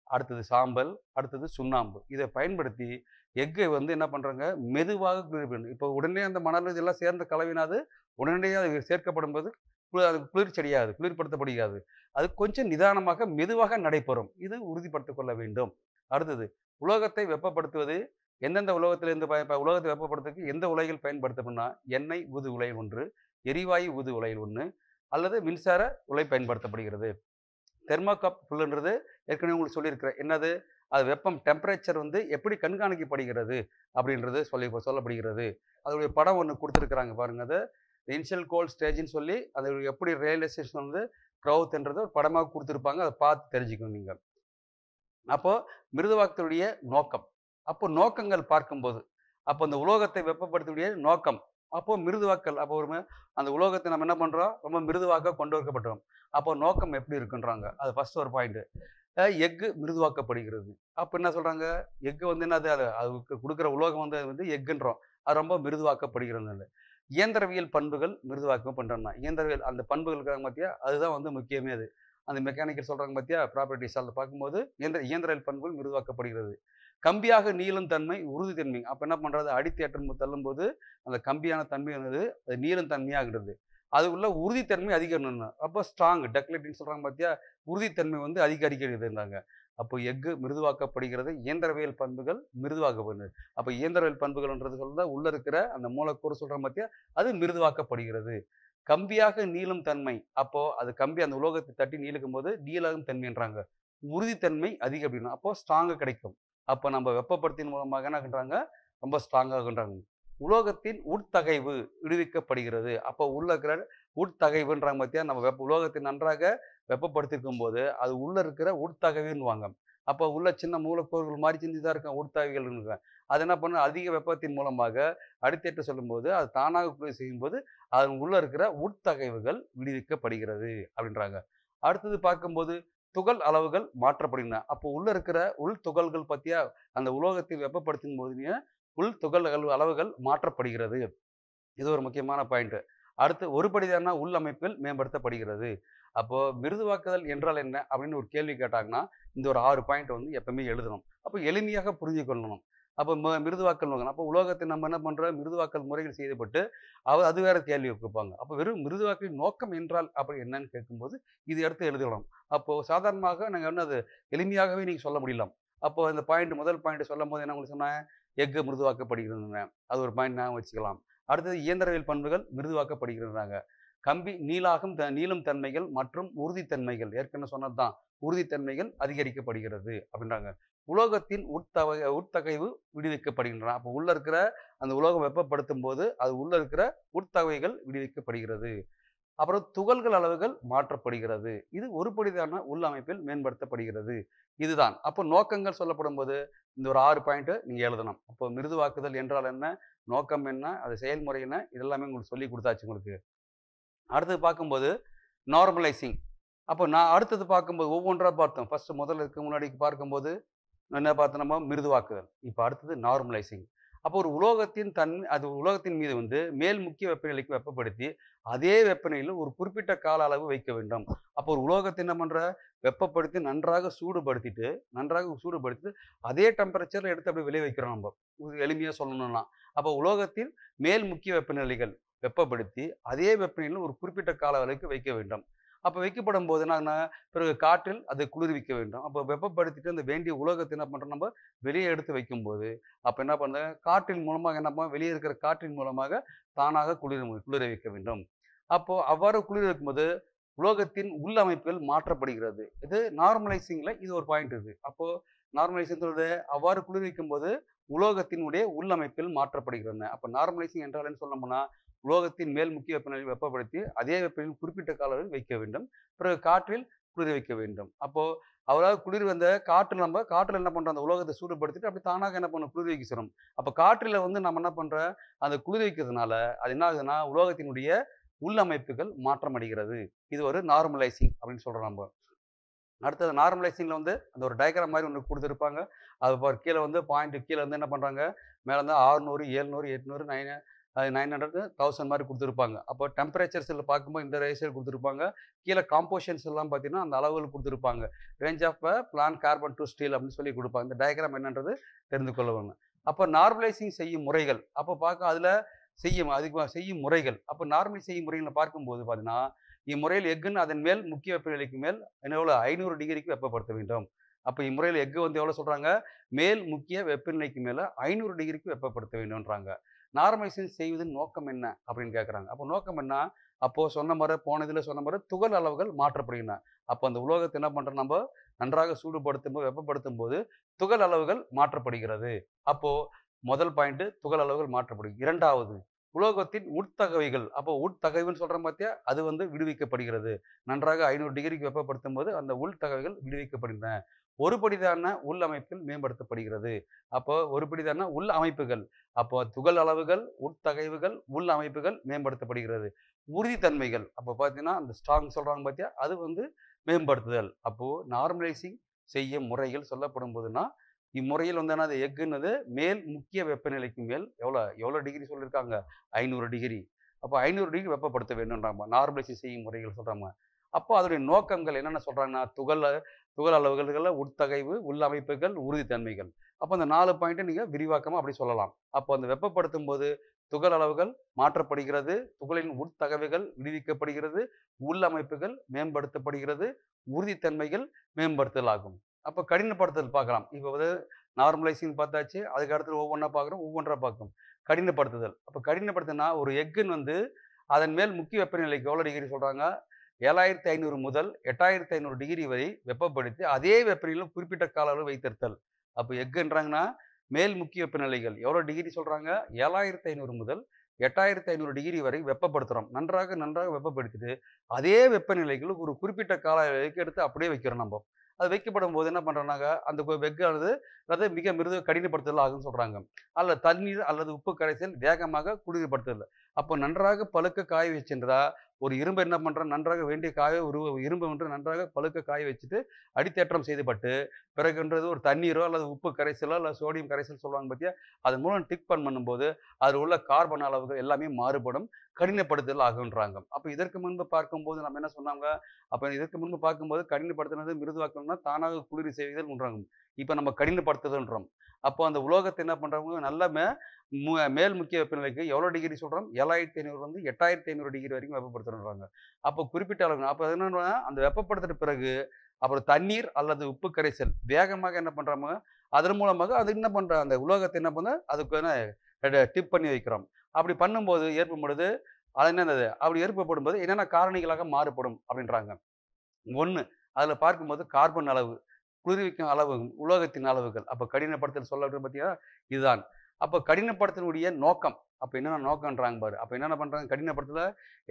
அடுத்தது சாம்பல், அடுத்தது சுண்ணாம்பு. இதை பயன்படுத்தி எக்கை வந்து என்ன பண்ணுறாங்க, மெதுவாக குளிர் பண்ணணும். இப்போ உடனே அந்த மணல் இதெல்லாம் சேர்ந்த கலவினாது உடனடியாக அது சேர்க்கப்படும்போது அது குளிர்ச்சியடையாது, குளிர்படுத்தப்படுகிறது. அது கொஞ்சம் நிதானமாக மெதுவாக நடைபெறும். இது உறுதிப்படுத்திக் கொள்ள வேண்டும். அடுத்தது உலோகத்தை வெப்பப்படுத்துவது எந்தெந்த உலோகத்திலிருந்து உலோகத்தை வெப்பப்படுத்துறதுக்கு எந்த உலைகள் பயன்படுத்தப்படும்னா, எண்ணெய் ஊது உலை ஒன்று, எரிவாயு ஊது உலை ஒன்று, அல்லது மின்சார உலை பயன்படுத்தப்படுகிறது. தெர்மோகப் புல்லுன்றது ஏற்கனவே உங்களுக்கு சொல்லியிருக்கிறேன். என்னது? அது வெப்பம் டெம்பரேச்சர் வந்து எப்படி கண்காணிக்கப்படுகிறது அப்படின்றது சொல்லப்படுகிறது. அதோடைய படம் ஒண்ணு குடுத்திருக்கிறாங்க பாருங்க. அது இனிஷியல் கோல்ட் ஸ்டேஜ்ன்னு சொல்லி அது எப்படி ரியலைசேஷன் வந்து க்ரௌத்ன்றத ஒரு படமா குடுத்திருப்பாங்க. அத பார்த்து தெரிஞ்சுக்கணும் நீங்க. அப்போ மிருதுவாக்கத்துடைய நோக்கம். அப்போ நோக்கங்கள் பார்க்கும்போது, அப்போ அந்த உலோகத்தை வெப்பப்படுத்தக்கூடிய நோக்கம். அப்போ மிருதுவாக்கல் அப்போ ஒரு அந்த உலோகத்தை நம்ம என்ன பண்றோம்? ரொம்ப மிருதுவாக்க கொண்டு வரப்பட்டோம். அப்போ நோக்கம் எப்படி இருக்குன்றாங்க. அது ஃபர்ஸ்ட் ஒரு பாயிண்ட். எஃகு மிருதுவாக்கப்படுகிறது. அப்ப என்ன சொல்றாங்க? எஃகு வந்து என்னது? அதுக்கு குடுக்குற உலோகம் வந்து அது வந்து எஃகுன்றோம். அது ரொம்ப மிருதுவாக்கப்படுகிறது. இயந்திரவியல் பண்புகள் மிருதுவாக்கம் பண்றோம்னா, இயந்திரவியல் அந்த பண்புகள் இருக்காங்க பாத்தியா? அதுதான் வந்து முக்கியமே அது. அந்த மெக்கானிக்கல் சொல்றாங்க பாத்தியா? ப்ராப்பர்ட்டீஸ் அதில பார்க்கும்போது இயந்திரவியல் பண்புகள் மிருதுவாக்கப்படுகிறது. கம்பியாக நீளும் தன்மை, உறுதித்தன்மை. அப்ப என்ன பண்றது? அடித்தேற்றம் தள்ளும்போது அந்த கம்பியான தன்மை என்னது? அது நீளும் தன்மையாகிறது. அது உள்ள உறுதித்தன்மை அதிகரிக்கணும். அப்போ ஸ்ட்ராங் டக்டிலிட்டின்னு சொல்றாங்க பாத்தியா? உறுதித்தன்மை வந்து அதிகரிக்கிறதுன்றாங்க. அப்போ எஃகு மிருதுவாக்கப்படுகிறது. இயந்திரவியல் பண்புகள் மிருதுவாக்கப்படுது. அப்போ இயந்திரவியல் பண்புகள்ன்றது சொல்றதா உள்ள இருக்கிற அந்த மூலக்கூறு சொல்றோம் பாத்தியா? அது மிருதுவாக்கப்படுகிறது. கம்பியாக நீளும் தன்மை. அப்போ அது கம்பி அந்த உலோகத்தை தட்டி நீளுக்கும்போது நீளாகும் தன்மைன்றாங்க. உறுதித்தன்மை அதிகம் அப்படின்னா, அப்போ ஸ்ட்ராங்கா கிடைக்கும். அப்போ நம்ம வெப்பப்படுத்தின் மூலமாக என்ன பண்றாங்க? ரொம்ப ஸ்ட்ராங்காகன்றாங்க. உலோகத்தின் உட்தகைவு விடுவிக்கப்படுகிறது. அப்போ உள்ள இருக்கிற உட்தகைவுன்றாங்க பாத்தியா? நம்ம உலோகத்தை நன்றாக வெப்பப்படுத்தியிருக்கும்போது, அது உள்ள இருக்கிற உட்தகைவுன்னுவாங்க. அப்போ உள்ள சின்ன மூலக்கூறுகள் மாரி சின்னதா இருக்கும் உட்தகைவுகள்ங்க. அது என்ன பண்ணும்? அதிக வெப்பத்தின் மூலமாக அடித்தேற்ற சொல்லும்போது, அது தானாக குளிர் செய்யும்போது, அது உள்ள இருக்கிற உட்தகைவுகள் விடுவிக்கப்படுகிறது அப்படின்றாங்க. அடுத்தது பார்க்கும்போது, துகள் அளவுகள் மாற்றப்படுகின்றன. அப்போ உள்ள இருக்கிற உள் துகள்கள் பாத்தியா? அந்த உலோகத்தை வெப்பப்படுத்தும் போது உள் துகள் அளவுகள் மாற்றப்படுகிறது. இது ஒரு முக்கியமான பாயிண்ட். அடுத்து ஒருபடிதான உள் அமைப்பில் மேம்படுத்தப்படுகிறது. அப்போ மிருதுவாக்குதல் என்றால் என்ன? அப்படின்னு ஒரு கேள்வி கேட்டாங்கன்னா, இந்த ஒரு 6 பாயிண்ட் வந்து எப்பவுமே எழுதணும். அப்போ எளிமையாக புரிந்து கொள்ளணும். அப்போ மிருதுவாக்கல் அப்போ உலோகத்தை நம்ம என்ன பண்றோம்? மிருதுவாக்கல் முறைகள் செய்யப்பட்டு, அது வேற கேள்வி கேட்பாங்க. அப்போ வெறும் மிருதுவாக்கலின் நோக்கம் என்றால் அப்படி என்னன்னு கேட்கும்போது, இது எடுத்து எழுதணும். அப்போ சாதாரணமாக நாங்க வந்து அது எளிமையாகவே நீங்க சொல்ல முடியலாம். அப்போ இந்த முதல் பாயிண்ட் சொல்லும்போது என்ன உங்களுக்கு சொன்னேன்? எஃகு மிருதுவாக்கப்படுகிறதுன்னு. அது ஒரு பாயிண்ட் ஞாபகம் வச்சுக்கலாம். அடுத்தது இயந்திரவியல் பண்புகள் மிருதுவாக்கப்படுகின்றன. கம்பி நீளும் தன்மைகள் மற்றும் உறுதித்தன்மைகள் ஏற்கனவே சொன்னதுதான். உறுதித்தன்மைகள் அதிகரிக்கப்படுகிறது அப்படின்றாங்க. உலோகத்தின் உட்தகைவு விடுவிக்கப்படுகின்றன. அப்போ உள்ள இருக்கிற அந்த உலோகம் வெப்பப்படுத்தும் போது அது உள்ள இருக்கிற உட்தகைவுகள் விடுவிக்கப்படுகிறது. அப்புறம் துகள்கள் அளவுகள் மாற்றப்படுகிறது. இது ஒருபடிதான உள்ளமைப்பில் மேம்படுத்தப்படுகிறது. இதுதான். அப்போ நோக்கங்கள் சொல்லப்படும்போது இந்த ஒரு 6 பாயிண்ட் நீங்க எழுதணும். அப்போ மிருதுவாக்குதல் என்றால் என்ன? நோக்கம் என்ன? அது செயல்முறை என்ன? இதெல்லாமே உங்களுக்கு சொல்லி குடுத்தாச்சு உங்களுக்கு. அடுத்தது பார்க்கும்போது நார்மலைசிங். அப்போ நான் அடுத்தது பார்க்கும்போது ஒவ்வொன்றா பார்த்தோம். முதல்ல இருக்க முன்னாடி பார்க்கும்போது என்ன பார்த்தோம் நம்ம? மிருதுவாக்குதல். இப்ப அடுத்தது நார்மலைசிங். அப்போ ஒரு உலோகத்தின் அது உலோகத்தின் மீது வந்து மேல் முக்கிய வெப்பநிலைக்கு வெப்பப்படுத்தி, அதே வெப்பநிலையில ஒரு குறிப்பிட்ட கால அளவு வைக்க வேண்டும். அப்போ ஒரு உலோகத்தை என்ன பண்ற? வெப்பப்படுத்தி நன்றாக சூடுபடுத்தி அதே டெம்பரேச்சர்ல எடுத்து அப்படியே வெளிய வைக்கிறோம் நம்ப. எளிமையா சொல்லணும்னா. அப்போ உலோகத்தின் மேல் முக்கிய வெப்பநிலைகள் வெப்பப்படுத்தி, அதே வெப்பநிலையில ஒரு குறிப்பிட்ட கால அளவுக்கு வைக்க வேண்டும். அப்ப வைக்கப்படும்போது என்னன்னா, பிறகு காற்றில் அதை குளிர்விக்க வேண்டும். அப்ப வெப்பப்படுத்திட்டு அந்த வேண்டிய உலோகத்தை என்ன பண்றோம் நம்ம வெளியே எடுத்து வைக்கும்போது, அப்ப என்ன பண்றோம்? காற்றின் மூலமாக என்ன பண்ணும்? வெளியே இருக்கிற காற்றின் மூலமாக தானாக குளிர்விக்க வேண்டும். அப்போ அவ்வாறு குளிர்விக்கும்போது, உலோகத்தின் உள்ளமைப்புகள் மாற்றப்படுகிறது. இது நார்மலைசிங்ல இது ஒரு பாயிண்ட் இது. அப்போ நார்மலைசிங் சொல்றது அவ்வாறு குளிர்விக்கும்போது, உலோகத்தினுடைய உள்ளமைப்பில் மாற்றப்படுகின்றன. அப்ப நார்மலைசிங் என்றால் என்ன சொல்லணும்னா, உலோகத்தின் மேல் முக்கிய வெப்பநிலையை வெப்பப்படுத்தி அதே வெப்பநிலையில் குறிப்பிட்ட கால அளவில் வைக்க வேண்டும். பிறகு காற்றில் குளிர வைக்க வேண்டும். அப்போ அவரால் குளிர் வந்த காற்றுல என்ன பண்றோம்? அந்த உலோகத்தை சூடுபடுத்திட்டு அப்படி தானாக என்ன பண்ணும்? குளிர்விக்க சொல்றோம். அப்ப காற்றில வந்து நம்ம என்ன பண்றோம்? அந்த குளிர்விக்கிறதுனால அது என்ன ஆகுதுன்னா, உலோகத்தினுடைய உள்ளமைப்புகள் மாற்றமடைகிறது. இது ஒரு நார்மலைசிங் அப்படின்னு சொல்றோம் நம்ம. அடுத்தது நார்மலைசிங்ல வந்து அந்த ஒரு டயகிராம் மாதிரி ஒண்ணு குடுத்திருப்பாங்க. அது கீழ வந்து பாயிண்ட் கீழ வந்து என்ன பண்றாங்க? மேல வந்து 600, 700, 800, 9 அது 900 1000 மாதிரி கொடுத்துருப்பாங்க. அப்போ டெம்பரேச்சர்ஸில் பார்க்கும்போது இந்த ரேஷியோ கொடுத்துருப்பாங்க. கீழே காம்போசிஷன்ஸ் எல்லாம் பார்த்தீங்கன்னா அந்த அளவுகள் கொடுத்துருப்பாங்க. Range of plain carbon to steel அப்படின்னு சொல்லி கொடுப்பாங்க. இந்த டயக்ராம் என்னன்றது தெரிந்து கொள்ளவங்க. அப்போ நார்மலைசிங் செய்யும் முறைகள் அப்போ பார்க்க அதில் அதுக்கு செய்யும் முறைகள். அப்போ நார்மல் செய்யும் முறைகளை பார்க்கும்போது பார்த்தீங்கன்னா இம்முறையில் எக்குன்னு அதன் மேல் முக்கிய வெப்பநிலைக்கு மேல் எவ்வளோ 500 டிகிரிக்கு வெப்பப்படுத்த வேண்டும். அப்போ இம்முறையில் எக்கு வந்து எவ்வளோ சொல்கிறாங்க, மேல் முக்கிய வெப்பநிலைக்கு மேலே 500 டிகிரிக்கு வெப்பப்படுத்த வேண்டும்ன்றாங்க. நார்மலைசேஷன் செய்வதன் நோக்கம் என்ன அப்படின்னு கேட்குறாங்க. அப்போ நோக்கம் என்ன, அப்போது சொன்ன மாதிரி போன இதில் சொன்ன மாதிரி துகள் அளவுகள் மாற்றப்படுகின்றன. அப்போ அந்த உலோகத்தை என்ன பண்ணுறோம், நம்ம நன்றாக சூடுபடுத்தும் போது வெப்பப்படுத்தும் போது துகள் அளவுகள் மாற்றப்படுகிறது. அப்போது முதல் பாயிண்ட் துகள் அளவுகள் மாற்றப்படுகிறது. இரண்டாவது உலோகத்தின் உட்தகைவுகள். அப்போ உட்தகைவுன்னு சொல்கிறோம் பார்த்தியா, அது வந்து விடுவிக்கப்படுகிறது. நன்றாக 500 டிகிரிக்கு வெப்பப்படுத்தும் போது அந்த உள்தகைவுகள் விடுவிக்கப்படுகின்றன. ஒருபடிதான உள் அமைப்பில் மேம்படுத்தப்படுகிறது. அப்போ ஒருபடிதான உள் அமைப்புகள். அப்போ துகள் அளவுகள், உட்தகைவுகள், உள் அமைப்புகள் மேம்படுத்தப்படுகிறது. உறுதித்தன்மைகள் அப்போ பார்த்தீங்கன்னா அந்த ஸ்ட்ராங் சொல்கிறாங்க பார்த்தியா, அது வந்து மேம்படுத்துதல். அப்போது நார்மலைசிங் செய்ய முறைகள் சொல்லப்படும் போதுன்னா இம்முறையில் வந்து என்னது எக்குன்னது மேல் முக்கிய வெப்பநிலைக்கு மேல் எவ்வளோ டிகிரி சொல்லியிருக்காங்க, 500 டிகிரி. அப்போ 500 டிகிரி வெப்பப்படுத்த வேண்டும்ன்றாங்க நார்மலைசிங் செய்யும் முறைகள் சொல்கிறாங்க. அப்போ அதனுடைய நோக்கங்கள் என்னென்ன சொல்கிறாங்கன்னா துகள் அளவுகளில் உட்தகைவு, உள்ளமைப்புகள், உறுதித்தன்மைகள். அப்போ அந்த 4 பாயிண்ட்டை நீங்கள் விரிவாக்கமாக அப்படி சொல்லலாம். அப்போ அந்த வெப்பப்படுத்தும் போது துகள் அளவுகள் மாற்றப்படுகிறது, துகளின் உட்தகைவுகள் விடுவிக்கப்படுகிறது, உள்ளமைப்புகள் மேம்படுத்தப்படுகிறது, உறுதித்தன்மைகள் மேம்படுத்தல் ஆகும். அப்போ கடினப்படுத்துதல் பார்க்கலாம். இப்போ வந்து நார்மலைசிங் பார்த்தாச்சு, அதுக்கு அடுத்து ஒவ்வொன்றா பார்க்குறோம், ஒவ்வொன்றா பார்க்கும். கடினப்படுத்துதல். அப்போ கடினப்படுத்துனா ஒரு எக்குன்னு வந்து அதன் மேல் முக்கிய வெப்பநிலைக்கு எவ்வளோ டிகிரி சொல்கிறாங்க, 7500 முதல் 8500 டிகிரி வரை வெப்பப்படுத்தி அதே வெப்பநிலையில் குறிப்பிட்ட கால அளவு வைத்திருத்தல். அப்போ எக்குன்றாங்கன்னா மேல் முக்கிய வெப்பநிலைகள் எவ்வளோ டிகிரி சொல்கிறாங்க, 7500 முதல் 8500 டிகிரி வரை வெப்பப்படுத்துகிறோம். நன்றாக வெப்பப்படுத்திட்டு அதே வெப்பநிலைகள் ஒரு குறிப்பிட்ட கால அளவுக்கு எடுத்து அப்படியே வைக்கிறோம் நம்ம. அது வைக்கப்படும் போது என்ன பண்ணுறோம்னாங்க, அந்த வெக்கானது அதாவது மிக கடினப்படுத்துதல் ஆகும்னு சொல்கிறாங்க. அல்லது தண்ணீர் அல்லது உப்பு கரைசல் வேகமாக குளிர்படுத்துதல். அப்போ நன்றாக பழுக்க காய வச்சுன்றா ஒரு இரும்பு என்ன பண்ணுறோம், நன்றாக வேண்டிய ஒரு இரும்பு ஒன்று நன்றாக பழுக்க காய வச்சுட்டு அடித்தேற்றம் செய்துபட்டு பிறகுன்றது ஒரு தண்ணீரோ அல்லது உப்பு கரைசலோ அல்லது சோடியம் கரைசல் சொல்லுவாங்க பார்த்தியா, அதன் மூலம் பண்ணும்போது அதில் உள்ள கார்பன் அளவுகள் எல்லாமே மாறுபடும், கடினப்படுத்துதல் ஆகுன்றாங்க. அப்போ இதற்கு முன்பு பார்க்கும்போது நம்ம என்ன சொன்னாங்க, அப்போ இதற்கு முன்பு பார்க்கும்போது கடினப்படுத்துனது மிருதுவாக்கணும்னா தானாக குளிர் செய்வதல்ன்றாங்க. இப்போ நம்ம கடினப்படுத்துதல்ன்றோம். அப்போ அந்த உலோகத்தை என்ன பண்ணுறாங்க, நல்ல மேல் முக்கிய வெப்பநிலைக்கு எவ்வளோ டிகிரி சொல்கிறோம், 7500 வந்து 8500 டிகிரி வரைக்கும் வெப்பப்படுத்துறாங்க. அப்போ குறிப்பிட்ட அளவு அப்போ என்னன்னா அந்த வெப்பப்படுத்தின பிறகு அப்புறம் தண்ணீர் அல்லது உப்பு கரைசல் வேகமாக என்ன பண்ணுறாங்க, அதன் மூலமாக அது என்ன பண்ணுற அந்த உலோகத்தை என்ன பண்ண அதுக்கு டிப் பண்ணி வைக்கிறோம். அப்படி பண்ணும்போது ஏற்படும் பொழுது அது என்னது அப்படி ஏற்படும் போது என்னென்ன காரணிகளாக மாறுபடும் அப்படின்றாங்க. ஒன்று அதில் பார்க்கும்போது கார்பன் அளவு, குளிர்விக்கும் அளவு, உலோகத்தின் அளவுகள். அப்போ கடினப்படுத்தல் சொல்ல பார்த்தீங்கன்னா இதுதான். அப்போ கடினப்படுத்தலுடைய நோக்கம். அப்போ என்னென்ன நோக்கம்ன்றாங்க பாரு. அப்போ என்னென்ன பண்ணுறாங்க, கடினப்படுத்தல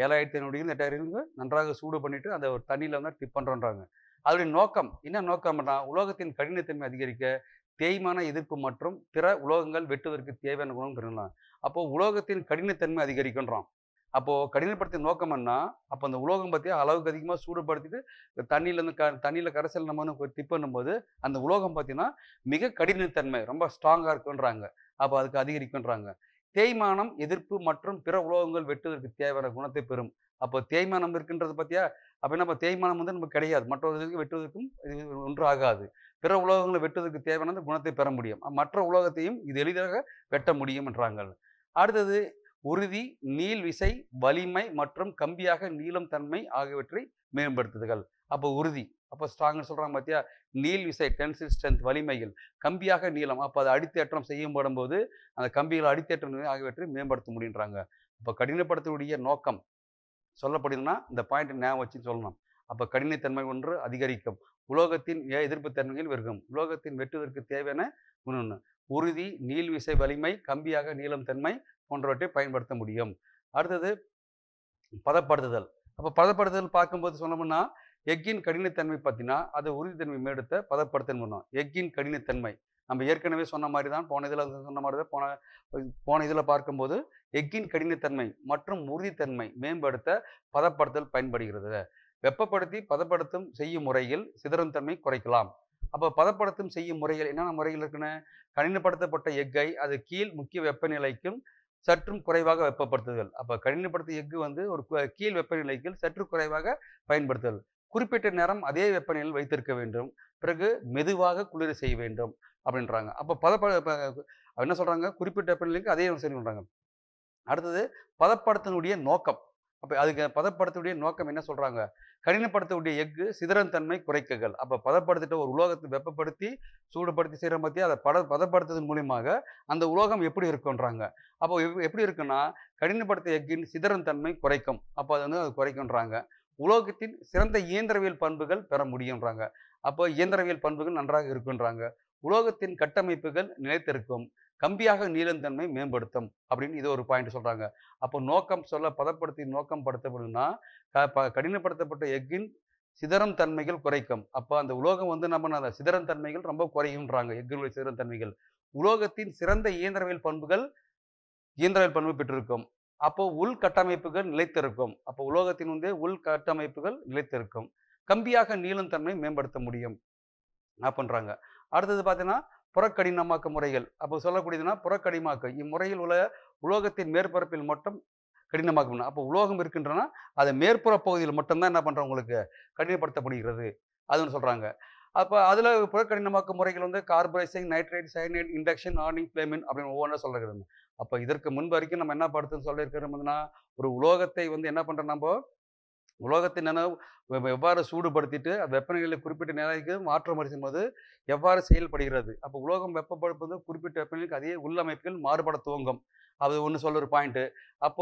7500 8000 நன்றாக சூடு பண்ணிட்டு அந்த ஒரு தண்ணியில் வந்து டிப் பண்ணுறோன்றாங்க. அதனுடைய நோக்கம் என்ன நோக்கம்னா உலோகத்தின் கடினத்தன்மை அதிகரிக்க, தேய்மான எதிர்ப்பு மற்றும் பிற உலோகங்கள் வெட்டுவதற்கு தேவையான குணம் பெறலாம். அப்போ உலோகத்தின் கடினத்தன்மை அதிகரிக்கின்றோம். அப்போ கடினப்படுத்திய நோக்கம் என்ன, அப்போ அந்த உலோகம் பற்றி அளவுக்கு அதிகமாக சூடுபடுத்திட்டு தண்ணியில் கரைசல் நம்ம வந்து டிப் பண்ணும்போது அந்த உலோகம் பார்த்தீங்கன்னா மிக கடினத்தன்மை ரொம்ப ஸ்ட்ராங்காக இருக்குன்றாங்க. அப்போ அதுக்கு அதிகரிக்குன்றாங்க. தேய்மானம் எதிர்ப்பு மற்றும் பிற உலோகங்கள் வெட்டுவதற்கு தேவையான குணத்தை பெறும். அப்போ தேய்மானம் இருக்குன்றது பார்த்தியா, அப்போ நம்ம தேய்மானம் வந்து நமக்கு கிடையாது, மற்றவர்களுக்கு வெட்டுவதற்கும் இது ஒன்று ஆகாது. பிற உலோகங்களை வெட்டுவதற்கு தேவையான குணத்தை பெற முடியும். மற்ற உலோகத்தையும் இது எளிதாக வெட்ட முடியும்ன்றாங்க. அடுத்தது உறுதி, நீள் விசை, வலிமை மற்றும் கம்பியாக நீளும் தன்மை ஆகியவற்றை மேம்படுத்துதல். அப்போ உறுதி, அப்போ ஸ்ட்ராங்னு சொல்கிறாங்க பார்த்தியா, நீள் விசை டென்சில் ஸ்ட்ரென்த் வலிமைகள், கம்பியாக நீளம் அப்போ அதை அடித்தேற்றம் செய்யப்படும் போது அந்த கம்பிகளை அடித்தேற்றம் ஆகியவற்றை மேம்படுத்த முடியுன்றாங்க. அப்போ கடினப்படுத்தக்கூடிய நோக்கம் சொல்லப்படுதுன்னா இந்த பாயிண்ட் ஞாபகம் வச்சு சொல்லணும். அப்போ கடினத்தன்மை ஒன்று அதிகரிக்கும், உலோகத்தின் எதிர்ப்பு தன்மையில் இருக்கும், உலோகத்தின் வெட்டுவதற்கு தேவையான ஒன்று உறுதி, நீள் விசை வலிமை, கம்பியாக நீளும் தன்மை போன்றவற்றை பயன்படுத்த முடியும். அடுத்தது பதப்படுத்துதல். அப்போ பதப்படுத்துதல் பார்க்கும்போது சொன்னோம்னா எக்கின் கடினத்தன்மை பார்த்தீங்கன்னா அது உறுதித்தன்மை மேடுத்த பதப்படுத்தல் பண்ணணும். எக்கின் கடினத்தன்மை நம்ம ஏற்கனவே சொன்ன மாதிரி தான், போன இதில் சொன்ன மாதிரி தான் போன இதில் பார்க்கும்போது எக்கின் கடினத்தன்மை மற்றும் உறுதித்தன்மை மேம்படுத்த பதப்படுத்தல் பயன்படுகிறது. வெப்பப்படுத்தி பதப்படுத்தும் செய்யும் முறையில் சிதறும் தன்மை குறைக்கலாம். அப்போ பதப்படுத்தும் செய்யும் முறைகள் என்னென்ன முறைகள் இருக்குன்னு, கடினப்படுத்தப்பட்ட எக்கை அது கீழ் முக்கிய வெப்பநிலைக்கும் சற்றும் குறைவாக வெப்பப்படுத்துதல். அப்ப கடினப்படுத்திய எஃகு வந்து ஒரு கீழ் வெப்பநிலைக்கு சற்று குறைவாக பயன்படுத்துதல். குறிப்பிட்ட நேரம் அதே வெப்பநிலையில் வைத்திருக்க வேண்டும். பிறகு மெதுவாக குளிர செய்ய வேண்டும் அப்படின்றாங்க. அப்ப என்ன சொல்றாங்க? குறிப்பிட்ட வெப்பநிலைக்கு அதே செய்யணுன்றாங்க. அடுத்தது பதப்படுத்தனுடைய நோக்கம். அப்ப அதுக்கு பதப்படுத்தக்கூடிய நோக்கம் என்ன சொல்றாங்க? கடினப்படுத்தக்கூடிய எஃகு சிதறும் தன்மை குறைக்குதல். அப்ப பதப்படுத்திட்ட ஒரு உலோகத்தை வெப்பப்படுத்தி, சூடுபடுத்தி செய்றோம் பாத்தியா? அத பதப்படுத்துவதன் மூலியமாக அந்த உலோகம் எப்படி இருக்குன்றாங்க. அப்போ எப்படி இருக்குன்னா, கடினப்படுத்திய எஃகின் சிதறும் தன்மை குறைக்கும். அப்ப அது வந்து அது குறைக்குன்றாங்க. உலோகத்தின் சிறந்த இயந்திரவியல் பண்புகள் பெற முடியுன்றாங்க. அப்போ இயந்திரவியல் பண்புகள் நன்றாக இருக்குன்றாங்க. உலோகத்தின் கட்டமைப்புகள் நிலைத்திருக்கும். கம்பியாக நீளும் தன்மை மேம்படுத்தும் அப்படின்னு இது ஒரு பாயிண்ட் சொல்றாங்க. அப்போ நோக்கம் பதப்படுத்தி நோக்கம் படுத்தப்படும்னா, கடினப்படுத்தப்பட்ட எஃகின் சிதறும் தன்மைகள் குறைக்கும். அப்ப அந்த உலோகம் வந்து அந்த சிதறும் தன்மைகள் ரொம்ப குறையும்ன்றாங்க. எஃகினுடைய சிதறும் தன்மைகள். உலோகத்தின் சிறந்த இயந்திரவியல் பண்பு பெற்றிருக்கும். அப்போ உள்கட்டமைப்புகள் நிலைத்திருக்கும். அப்போ உலோகத்தின் வந்து உள்கட்டமைப்புகள் நிலைத்திருக்கும். கம்பியாக நீளும் தன்மை மேம்படுத்த முடியும் அப்படின்றாங்க. அடுத்தது பார்த்தீங்கன்னா, புறக்கடினமாக்க முறைகள். அப்போ சொல்லக்கூடியதுன்னா புறக்கடினமாக்க. இம்முறையில் உள்ள உலோகத்தின் மேற்பரப்பில் மட்டும் கடினமாக்கணும். அப்போ உலோகம் இருக்கின்றன, அது மேற்புற பகுதியில் மட்டும் தான் என்ன பண்றோம் உங்களுக்கு கடினப்படுத்தப்படுகிறது. அதுன்னு சொல்றாங்க. அப்ப அதுல புறக்கடினமாக்க முறைகள் வந்து carburising, nitrate, cyanide, induction, hardening, flaming அப்படின்னு ஒவ்வொன்றா சொல்லுகிறது. அப்ப இதற்கு முன்பு வரைக்கும் நம்ம என்ன படுத்துன்னு சொல்லியிருக்கிறோம்னா, ஒரு உலோகத்தை வந்து என்ன பண்றோம் நம்போ உலோகத்தை எவ்வாறு சூடுபடுத்திட்டு வெப்பநிலையில் குறிப்பிட்ட நிலைக்கு மாற்றம் அடையும்போது எவ்வாறு செயல்படுகிறது. அப்போ உலோகம் வெப்பப்படுத்துவது குறிப்பிட்ட வெப்பநிலைக்கு அதே உள்ளமைப்புகள் மாறுபட துவங்கும். அது ஒன்று சொல்ல ஒரு பாயிண்ட். அப்போ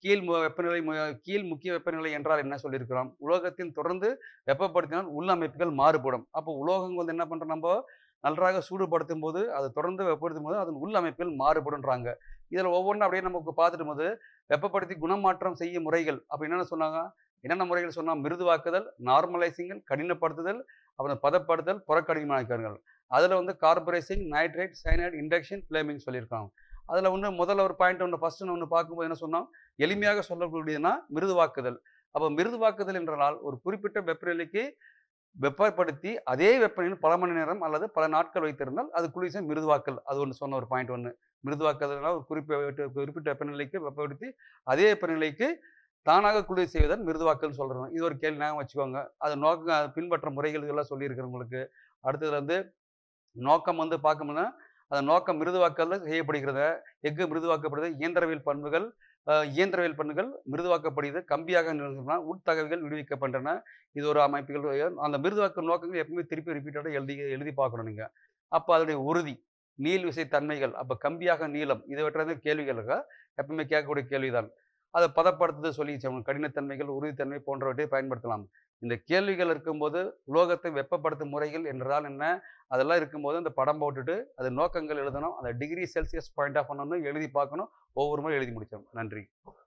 கீழ் முக்கிய வெப்பநிலை என்றால் என்ன சொல்லியிருக்கிறோம்? உலோகத்தின் தொடர்ந்து வெப்பப்படுத்தினால் உள்ளமைப்புகள் மாறுபடும். அப்போ உலோகம் வந்து என்ன பண்றோம் நம்ம நன்றாக சூடுபடுத்தும் போது அது தொடர்ந்து வெப்பப்படுத்தும் போது அதன் உள்ளமைப்புகள் மாறுபடுன்றாங்க. இதில் ஒவ்வொன்றும் அப்படியே நமக்கு பார்த்துட்டு போது வெப்பப்படுத்தி குணமாற்றம் செய்யும் முறைகள் அப்போ என்னென்ன சொன்னாங்க? என்னென்ன முறைகள் சொன்னா மிருதுவாக்குதல், நார்மலைசிங், கடினப்படுத்துதல், அப்புறம் பதப்படுத்தல், புறக்கடினமாக்கல். அதுல வந்து carburising, nitrate, cyanide, induction, flaming சொல்லியிருக்காங்க. அதுல வந்து முதல்ல ஒரு பாயிண்ட் ஃபர்ஸ்ட் பார்க்கும்போது என்ன சொன்னோம்? எளிமையாக சொல்லக்கூடியதுன்னா மிருதுவாக்குதல். அப்ப மிருதுவாக்குதல் என்றால் ஒரு குறிப்பிட்ட வெப்பநிலைக்கு வெப்பப்படுத்தி அதே வெப்பநிலையில் பல மணி நேரம் அல்லது பல நாட்கள் வைத்திருந்தால் அது குளிர்ச்சியை மிருதுவாக்கல். அது ஒன்று சொன்ன ஒரு பாயிண்ட் ஒன்று. மிருதுவாக்குதல்னா ஒரு குறிப்பிட்ட வெப்பநிலைக்கு வெப்பப்படுத்தி அதே வெப்பநிலைக்கு தானாக குளிர் செய்வதன் மிருதுவாக்கல்னு சொல்றோம். இது ஒரு கேள்வி ஞாபகம் வச்சுக்கோங்க. அது பின்பற்ற முறைகள் இதெல்லாம் சொல்லியிருக்கிறேன் உங்களுக்கு. அடுத்தது வந்து நோக்கம் வந்து பார்க்கணும்னா, அந்த நோக்கம் மிருதுவாக்கல்ல செய்யப்படுகிறது. எஃகு மிருதுவாக்கப்படுது. இயந்திரவியல் பண்புகள் மிருதுவாக்கப்படுகிறது. கம்பியாக உட்தகவுகள் விடுவிக்கப்படுகின்றன. இது ஒரு அமைப்புகள். அந்த மிருதுவாக்க நோக்கங்கள் எப்பவுமே திருப்பி ரிப்பீட்டடா எழுதி பார்க்கணும் நீங்க. அப்ப அதனுடைய உறுதி, நீள் விசை தன்மைகள், அப்ப கம்பியாக நீளம் இதை கேள்விகள் எப்பவுமே கேட்கக்கூடிய கேள்விதான். அதை பதப்படுத்துதல் சொல்லி கடினத்தன்மைகள், உறுதித்தன்மை போன்றவற்றை பயன்படுத்தலாம். இந்த கேள்விகள் இருக்கும்போது உலோகத்தை வெப்பப்படுத்தும் முறைகள் என்றால் என்ன? அதெல்லாம் இருக்கும்போது அந்த படம் போட்டுட்டு அது நோக்கங்கள் எழுதணும். அந்த டிகிரி செல்சியஸ் பாயிண்ட் ஆஃப் பண்ணணும் எழுதி பார்க்கணும். ஒவ்வொரு முறை எழுதி முடிச்சிடணும். நன்றி.